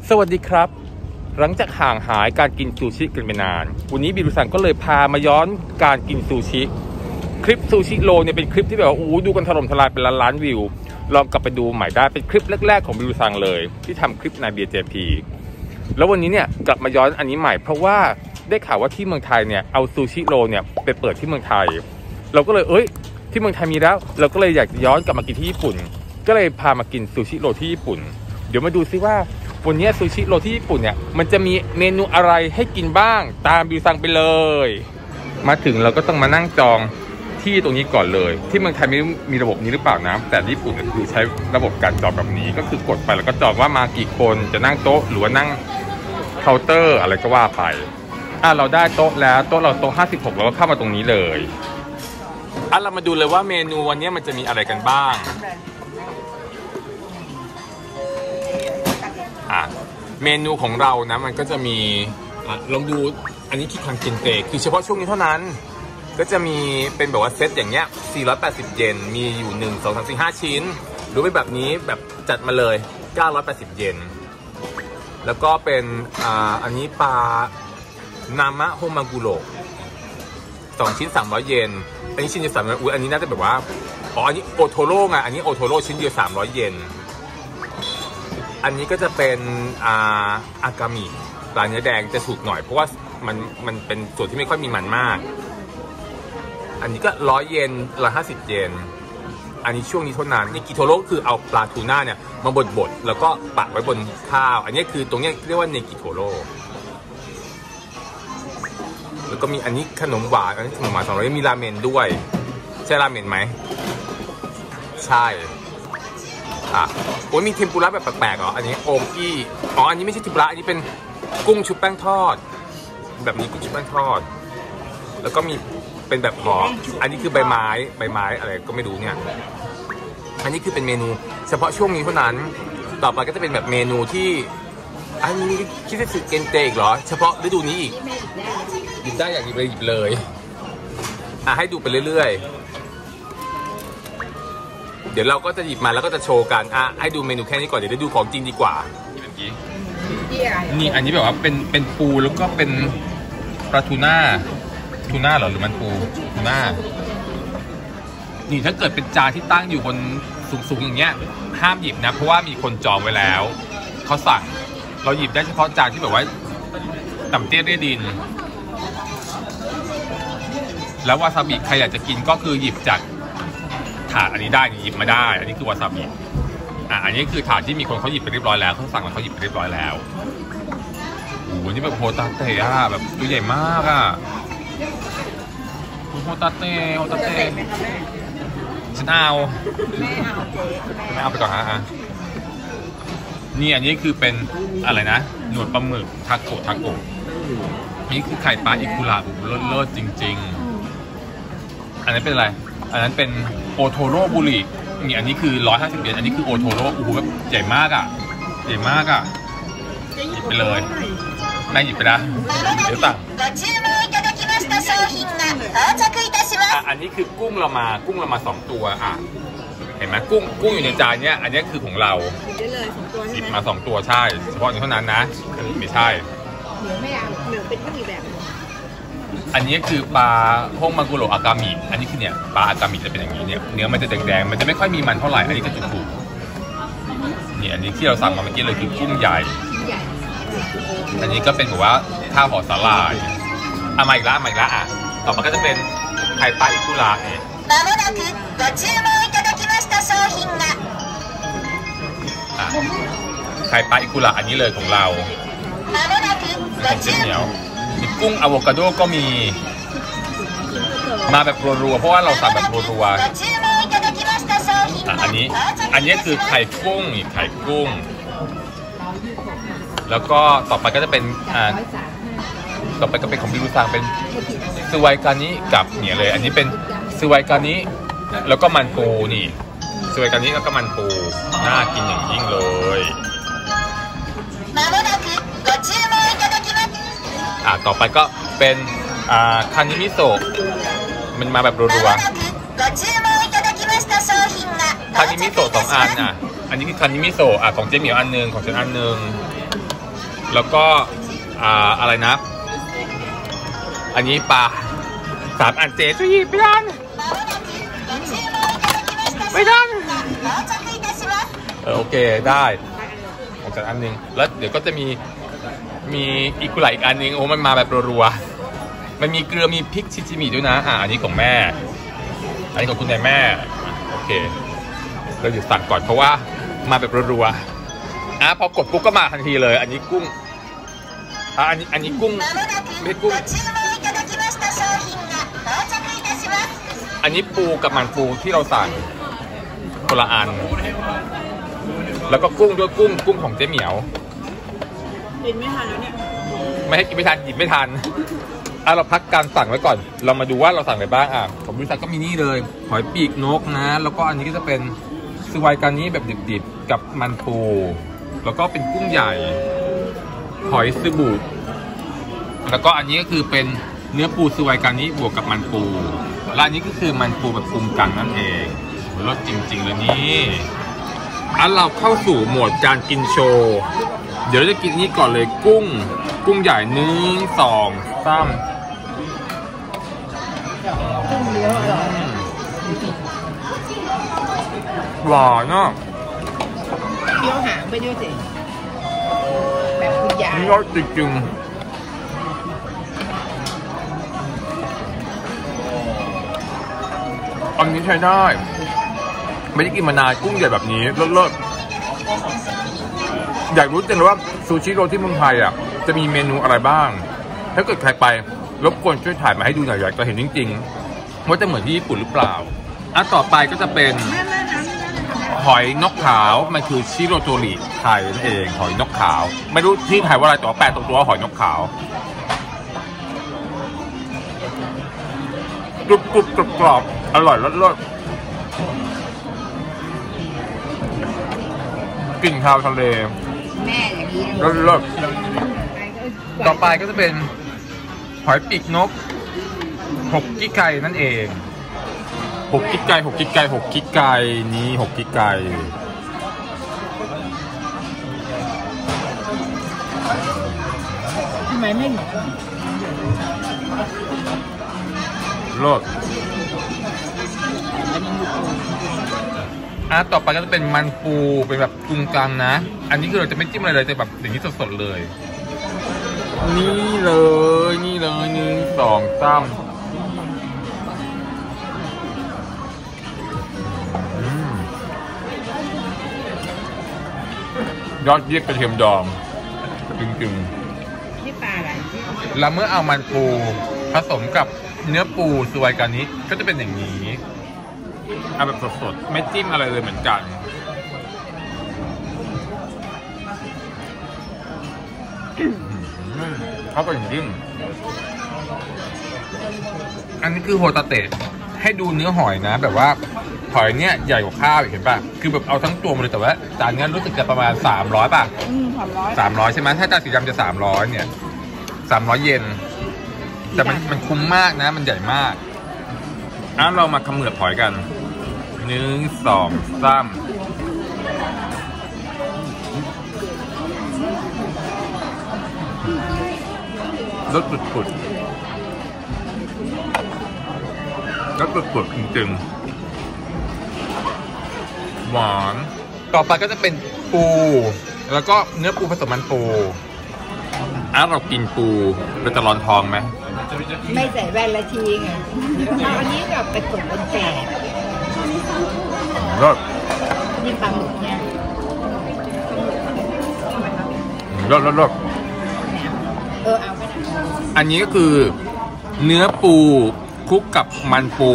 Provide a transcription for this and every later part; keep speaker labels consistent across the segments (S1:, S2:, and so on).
S1: สวัสดีครับหลังจากห่างหายการกินซูชิกันไปนานวันนี้บิรุซังก็เลยพามาย้อนการกินซูชิคลิปซูชิโรเนี่ยเป็นคลิปที่แบบว่าดูกันถล่มทลายเป็นล้านวิวลองกลับไปดูใหม่ได้เป็นคลิปแรกๆของบิรุซังเลยที่ทำคลิปใน BJP แล้ววันนี้เนี่ยกลับมาย้อนอันนี้ใหม่เพราะว่าได้ข่าวว่าที่เมืองไทยเนี่ยเอาซูชิโรเนี่ยไปเปิดที่เมืองไทยเราก็เลยที่เมืองไทยมีแล้วเราก็เลยอยากย้อนกลับมากินที่ญี่ปุ่นก็เลยพามากินซูชิโรที่ญี่ปุ่นเดี๋ยวมาดูซิว่าวันนี้ซูชิโรที่ญี่ปุ่นเนี่ยมันจะมีเมนูอะไรให้กินบ้างตามบิวซังไปเลยมาถึงเราก็ต้องมานั่งจองที่ตรงนี้ก่อนเลยที่เมืองไทยไม่รู้มีระบบนี้หรือเปล่านะแต่ญี่ปุ่นคือใช้ระบบการจองแบบนี้ก็คือกดไปแล้วก็จองว่ามากี่คนจะนั่งโต๊ะหรือว่านั่งเคาน์เตอร์อะไรก็ว่าไปเราได้โต๊ะแล้วโต๊ะเราโต๊ะ56เราก็เข้ามาตรงนี้เลยเรามาดูเลยว่าเมนูวันนี้มันจะมีอะไรกันบ้างเมนูของเรานะมันก็จะมีลองดูอันนี้คิดคังเกนเตคือเฉพาะช่วงนี้เท่านั้นก็จะมีเป็นแบบว่าเซตอย่างเงี้ย480 เยนมีอยู่1 2 3 4 5ชิ้นหรือเป็นแบบนี้แบบจัดมาเลย980 เยนแล้วก็เป็นอันนี้ปลานามะโฮมากุโระ2 ชิ้น300 เยนอันนี้ชิ้นเดียว300อันนี้น่าจะแบบว่าอันนี้โอโทโร่ไงอันนี้โอโทโร่ชิ้นเดียว300 เยนอันนี้ก็จะเป็นอากามิปลาเนื้อแดงจะถูกหน่อยเพราะว่ามันเป็นส่วนที่ไม่ค่อยมีมันมากอันนี้ก็100 เยน150 เยนอันนี้ช่วงนี้เท่านั้นนี่กิโทโร่คือเอาปลาทูน่าเนี่ยมาบดแล้วก็ปักไว้บนข้าวอันนี้คือตรงนี้เรียกว่าเนกิโทโร่แล้วก็มีอันนี้ขนมหวานอันนี้ขนมหวาน200มีราเมนด้วยใช่ราเมนไหมใช่มีเทมปุระแบบแปลกๆอันนี้โอกี้อันนี้ไม่ใช่เทมปุระอันนี้เป็นกุ้งชุบแป้งทอดแบบนี้กุ้งชุบแป้งทอดแล้วก็มีเป็นแบบห่ออันนี้คือใบไม้อะไรก็ไม่รู้เนี่ยอันนี้คือเป็นเมนูเฉพาะช่วงนี้เท่านั้นต่อไปก็จะเป็นแบบเมนูที่อันนี้คิดจะสึกเกนเตอีกเหรอเฉพาะฤดูนี้อีกหยิบได้อยากหยิบเลยให้ดูไปเรื่อยๆเดี๋ยวเราก็จะหยิบมาแล้วก็จะโชว์กันให้ดูเมนูแค่นี้ก่อนเดี๋ยวได้ดูของจริงดีกว่านี่อันนี้แบบว่าเป็นปูแล้วก็เป็นปลาทูน่าเหรอหรือมันปูทูน่านี่ถ้าเกิดเป็นจานที่ตั้งอยู่บนสูงอย่างเงี้ยห้ามหยิบนะเพราะว่ามีคนจองไว้แล้วเขาสั่งเราหยิบได้เฉพาะจานที่แบบว่าต่ำเตี้ยเรียดินแล้ววาซาบิใครอยากจะกินก็คือหยิบจากถาดอันนี้ได้หยิบมาได้อันนี้คือวาซาบิอันนี้คือถาดที่มีคนเขาหยิบไปเรียบร้อยแล้วเขาสั่งแล้วเขาหยิบไปเรียบร้อยแล้วนี่แบบโฮตาเตะแบบตัวใหญ่มากโฮตาเตฉันเอาไม่เอาไปก่อนนี่อันนี้คือเป็นอะไรนะหนวดปลาหมึกทาโกะนี่คือไข่ปลาอิคุระเลิศจริงๆอันนั้นเป็นอะไรอันนั้นเป็นโอโทโร่บุรินี่อันนี้คือ150 เยนอันนี้คือโอโทโร่แบบใหญ่มากหยิบไปเลยนายหยิบไปนะเดี๋ยวสั่งอันนี้คือกุ้งเรามา2 ตัวเห็นไหมกุ้งอยู่ในจานเนี้ยอันนี้คือของเราหยิบมา2 ตัวใช่เฉพาะเท่านั้นนะอันนี้ไม่ใช่เหลือไม่เอาเหลือเป็นอีกแบบอันนี้คือปลาโฮมากุโระอากามิอันนี้คือเนี่ยปลาอากามิจะเป็นอย่างนี้เนี่ยเนื้อมันจะแดงๆมันจะไม่ค่อยมีมันเท่าไหร่อันนี้ก็จะถูกนี่อันนี้ที่เราสั่งมาเมื่อกี้เลยคือกุ้งใหญ่อันนี้ก็เป็นแบบว่าข้าวห่อสาหร่ายมาอีกละต่อมาก็จะเป็นไข่ปลาอิคุระเนี่ยไข่ปลาอิคุระอันนี้เลยของเราของเจ๊เหนียวมีกุ้งอะโวคาโดก็มีมาแบบรัวๆเพราะว่าเราสั่งแบบรัวๆอันนี้คือไข่กุ้งแล้วก็ต่อไปก็จะเป็นของบิรุซังเป็นซึไวกานิกับเนี่ยเลยอันนี้เป็นซึไวกานิแล้วก็มันปูนี่ซึไวกานิแล้วก็มันปูน่ากินอย่างยิ่งเลยต่อไปก็เป็นคานิมิโซะมันมาแบบรัวๆคานิมิโซะ2 อันอันนี้คือคานิมิโซะของเจ๊เหมียวอันนึงของฉันอันนึงแล้วก็อะไรนะ อันนี้ปลา3 อันเจ๊ช่วยหยิบไม่ทันโอเคได้ออกจากอันนึงแล้วเดี๋ยวก็จะมีอีกุหลาอีกอันนึงโอ้มันมาแบบรัวๆมันมีเกลือมีพริกชิจิมิด้วยนะอันนี้ของแม่อันนี้ของคุณนายแม่โอเคเราหยุดสั่งก่อนเพราะว่ามาแบบรัวๆพอกดปุ๊บก็มาทันทีเลยอันนี้กุ้งอันนี้กุ้งไม่กุ้งอันนี้ปูกับมันปูที่เราสั่งคนละอันแล้วก็กุ้งด้วยกุ้งของเจ๊เหมียว
S2: กินไม่ทันแล้วเนี่ย
S1: ไม่ให้กินไม่ทันหยิบไม่ทันเราพักการสั่งไว้ก่อนเรามาดูว่าเราสั่งอะไรบ้างของบริษัทก็มีนี่เลยหอยปีกนกนะแล้วก็อันนี้ก็จะเป็นสวายการนี้แบบดิบๆกับมันปูแล้วก็เป็นกุ้งใหญ่หอยซึบุแล้วก็อันนี้ก็คือเป็นเนื้อปูสวายการนี้บวกกับมันปูและอันนี้ก็คือมันปูแบบปรุงกันนั่นเองรสจริงๆเลยนี่เราเข้าสู่โหมดการกินโชว์เดี๋ยวเราจะกินนี้ก่อนเลยกุ้งใหญ่1 2 3
S2: กุ้งเยอะอร่อย
S1: หวานเนาะ
S2: เคี้ยวหางไปด้วยสิแบบคุณยาย
S1: นี่รสจริงๆอันนี้ใช้ได้ไม่ได้กินมานานกุ้งใหญ่แบบนี้เลิศอยากรู้จังเลยว่าซูชิโร่ที่เมืองไทยจะมีเมนูอะไรบ้างถ้าเกิดใครไปรบกวนช่วยถ่ายมาให้ดูหน่อยอยากจะเห็นจริงๆว่าจะเหมือนที่ญี่ปุ่นหรือเปล่าต่อไปก็จะเป็นหอยนกขาวมันคือชิโรโตริไทยนั่นเองหอยนกขาวไม่รู้ที่ไทยว่าอะไรแต่ว่าแปลตรงตัวหอยนกขาวกรุบกรอบอร่อยรสกลิ่นข้าวทะเล
S2: แม่อย่างนี้
S1: รสต่อไปก็จะเป็นหอยปีกนก6 กิกไก่นั่นเอง6 กิกไก่6 กิกไก่6 กิกไก่นี้6 กิกไก่
S2: ทำไมไม่เหมือน
S1: รสต่อไปก็จะเป็นมันปูเป็นแบบปรุงกลางนะอันนี้คือเราจะไม่จิ้มอะไรเลยแต่แบบอย่างนี้สดๆเลยนี่เลย1 2 3ยอดเยี่ยมกระเทียมดองจริง
S2: ๆนี่ปลาอะไร
S1: แล้วเมื่อเอามันปูผสมกับเนื้อปูสวายการนี้ก็จะเป็นอย่างนี้แบบสดๆไม่จิ้มอะไรเลยเหมือนกันเขาก็อย่างยิ่งอันนี้คือโฮตาเตะให้ดูเนื้อหอยนะแบบว่าหอยเนี้ยใหญ่กว่าข้าวเห็นป่ะคือแบบเอาทั้งตัวมาเลยแต่ว่าจานนี้รู้สึกจะประมาณ300ป่ะ300ใช่ไหมถ้าจานสีดำจะ300เนี่ย300 เยนแต่มันคุ้มมากนะมันใหญ่มากเรามาเขมือบหอยกัน1 2 3รสปุดจริงๆหวานต่อไปก็จะเป็นปูแล้วก็เนื้อปูผสมมันปูเรากินปูเราจะร้อนท้องไหม
S2: ไม่ใส่แว่นละทีไงอันนี้แบบเป็นกลุ่มเป็นแก่
S1: รส
S2: นี่ปลาหมึกเนี่ย
S1: รส
S2: เอาก็ได้
S1: อันนี้ก็คือเนื้อปูคลุกกับมันปู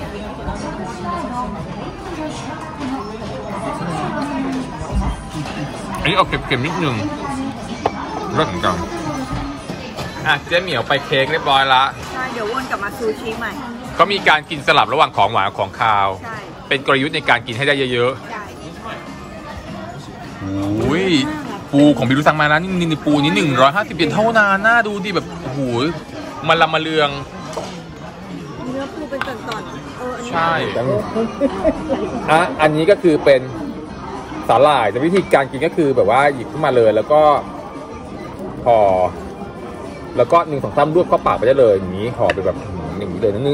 S1: อันนี้ออกเค็มๆนิดนึงรสเหมือนกันเจ๊เหมียวไปเค้กเรียบร้อยละ
S2: ใช่เดี๋ยววนกลับมาซูชิใหม่
S1: ก็มีการกินสลับระหว่างของหวานกับของคาว
S2: ใช่
S1: เป็นกลยุทธ์ในการกินให้ได้เยอะ
S2: ๆใช่
S1: โอ้ยปูของบิรุซังมาแล้วนี่ปูนี้150 เยนเท่านั้นน่าดูดิแบบโอ้โหมันละมาเรือง
S2: เนื้อปูเป็นตอนๆ
S1: ใช่อันนี้ก็คือเป็นสาหร่ายแต่วิธีการกินก็คือแบบว่าหยิบขึ้นมาเลยแล้วก็ห่อแล้วก็1 2 3รวบเข้าปากไปได้เลยอย่างนี้ห่อไปแบบอย่างนี้เลย1 2 3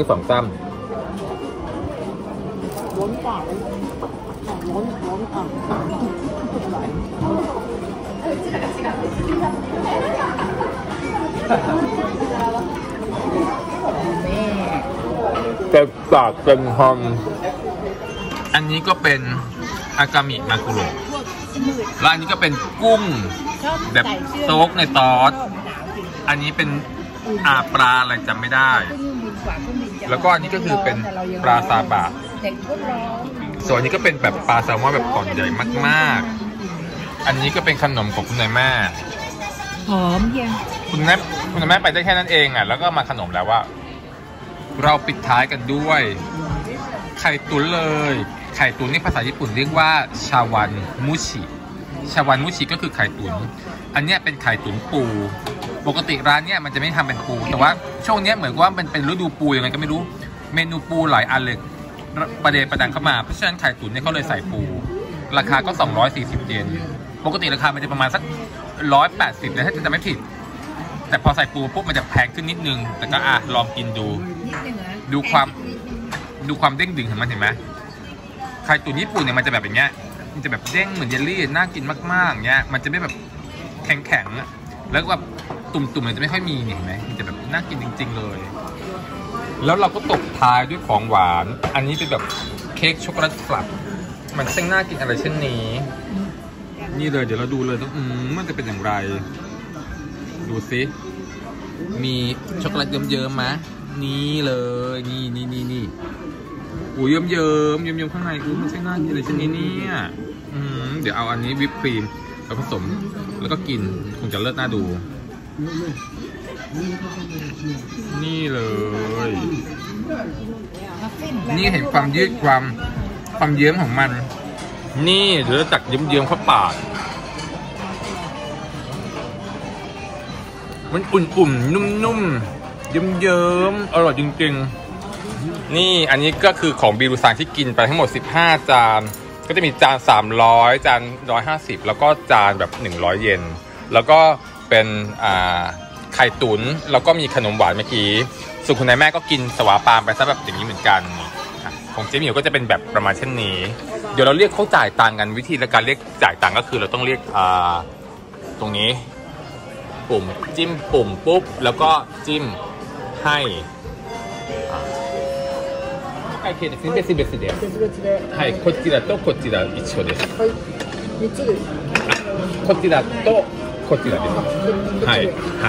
S2: ล้นปากล้นอ่ะแม่
S1: เต็มปากเต็มคำอันนี้ก็เป็นอากามิมากุโระแล้วอันนี้ก็เป็นกุ้งแบบโต๊กในตอสอันนี้เป็นปลาอะไรจำไม่ได้แล้วก็อันนี้ก็คือเป็นปลาซาบะส่วนอันนี้ก็เป็นแบบปลาแซลมอนแบบก่อนใหญ่มากๆอันนี้ก็เป็นขนมของคุณนายแม่
S2: หอมยัง
S1: คุณนายแม่ไปได้แค่นั้นเองอ่ะแล้วก็มาขนมแล้วว่าเราปิดท้ายกันด้วยไข่ตุ๋นเลยไข่ตุ๋นในภาษาญี่ปุ่นเรียกว่าชาวันมุชิก็คือไข่ตุ๋นอันนี้เป็นไข่ตุ๋นปูปกติร้านเนี้ยมันจะไม่ทำเป็นปูแต่ว่าช่วงนี้เหมือนว่ามันเป็นฤดูปูยังไงก็ไม่รู้เมนูปูหลายอันเลยประเดประดังเข้ามาเพราะฉะนั้นไข่ตุ๋นเนี่ยเขาเลยใส่ปูราคาก็240 เยนปกติราคามันจะประมาณสัก180เลยถ้าจะไม่ผิดแต่พอใส่ปูปุ๊บมันจะแพงขึ้นนิดนึงแต่ก็ลองกินดูความเด้งดึงของมันเห็นไหมไข่ตุ๋นญี่ปุ่นเนี่ยมันจะแบบอย่างเงี้ยมันจะแบบเด้งเหมือนเยลลี่น่ากินมากๆเงี้ยมันจะไม่แบบแข็งแล้วก็แบบตุ่มๆมันจะไม่ค่อยมีเห็นไหมมันจะแบบน่ากินจริงๆเลยแล้วเราก็ตบท้ายด้วยของหวานอันนี้เป็นแบบเค้กช็อกโกแลตฟลับมันช่างน่ากินอะไรเช่นนี้นี่เลยเดี๋ยวเราดูเลยมันจะเป็นอย่างไรดูสิมีช็อกโกแลตเยิ้มๆไหมนี่เลยนี่อุ้ยเยิ้มข้างในมันช่างน่ากินอะไรเช่นนี้เนี่ยเดี๋ยวเอาอันนี้วิปครีมแล้วผสมแล้วก็กินคงจะเลิศน่าดูนี่เลยนี่เห็นความยืดความเยิ้มของมันนี่เดี๋ยวจะตักเยิ้มเข้าปากมันอุ่นๆนุ่มๆเยิ้มอร่อยจริงๆนี่อันนี้ก็คือของบิรุซังที่กินไปทั้งหมด15 จานก็จะมีจาน300จาน150แล้วก็จานแบบ100 เยนแล้วก็เป็นไข่ตุ๋นแล้วก็มีขนมหวานเมื่อกี้ส่วนคุณนายแม่ก็กินสวาปามไปซะแบบอย่างนี้เหมือนกันของเจ๊หมิวก็จะเป็นแบบประมาณเช่นนี้เดี๋ยวเราเรียกเขาจ่ายตังค์กันวิธีในการเรียกจ่ายตังค์ก็คือเราต้องเรียกตรงนี้ปุ่มจิ้มปุ่มปุ๊บแล้วก็จิ้มให้はい、別々で。はい、こちらとこちら一緒です。はい、3つです。こちらとこちらです。はい、はい。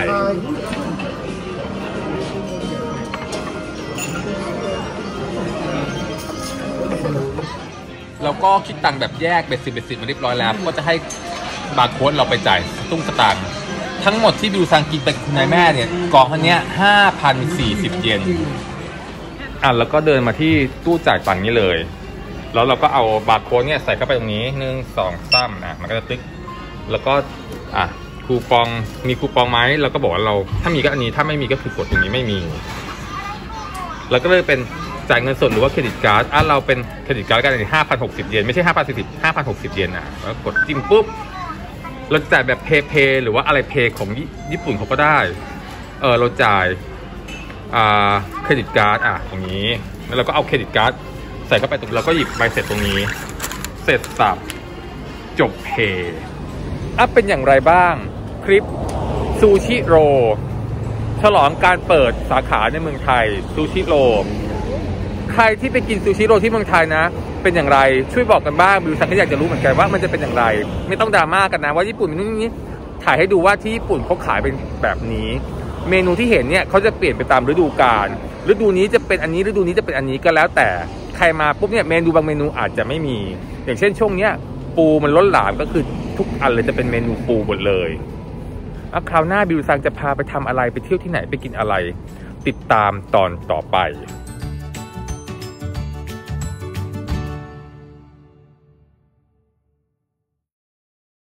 S1: แล้วก็คิดตังค์แบบแยกเบ็ดสิบมาเรียบร้อยแล้วก็จะให้บาร์โค้ดเราไปจ่ายตุ้งสตางค์ทั้งหมดที่บิวซังกินเป็นคุณนายแม่เนี่ยกล่องอันเนี้ย5,040 เยนแล้วก็เดินมาที่ตู้จ่ายตังค์นี้เลยแล้วเราก็เอาบาร์โค้ดเนี่ยใส่เข้าไปตรงนี้1 2 3มันก็จะติ๊กแล้วก็คูปองมีคูปองไหมเราก็บอกว่าเราถ้ามีก็อันนี้ถ้าไม่มีก็คือกดตรงนี้ไม่มีแล้วก็เลยเป็นจ่ายเงินสดหรือว่าเครดิตการ์ดเราเป็นเครดิตการ์ดกันใน5,060 เยนไม่ใช่5,060 เยนแล้วกดจิ้มปุ๊บเราจ่ายแบบเพย์หรือว่าอะไรเพย์ของญี่ปุ่นเขาก็ได้เราจ่ายเครดิตการ์ดตรงนี้แล้วเราก็เอาเครดิตการ์ดใส่เข้าไปตรงแล้วก็หยิบใบเสร็จตรงนี้เสร็จสับจบเพย์เป็นอย่างไรบ้างคลิปซูชิโรฉลองการเปิดสาขาในเมืองไทยซูชิโรใครที่ไปกินซูชิโรที่เมืองไทยนะเป็นอย่างไรช่วยบอกกันบ้างบิวซังก็อยากจะรู้เหมือนกันว่ามันจะเป็นอย่างไรไม่ต้องดราม่ากันนะว่าญี่ปุ่นนี่ถ่ายให้ดูว่าที่ญี่ปุ่นเขาขายเป็นแบบนี้เมนูที่เห็นเนี่ยเขาจะเปลี่ยนไปตามฤดูกาลฤดูนี้จะเป็นอันนี้ฤดูนี้จะเป็นอันนี้ก็แล้วแต่ใครมาปุ๊บเนี่ยเมนูบางเมนูอาจจะไม่มีอย่างเช่นช่วงเนี้ยปูมันล้นหลามก็คือทุกอันเลยจะเป็นเมนูปูหมดเลยคราวหน้าบิวซังจะพาไปทำอะไรไปเที่ยวที่ไหนไปกินอะไรติดตามตอนต่อไป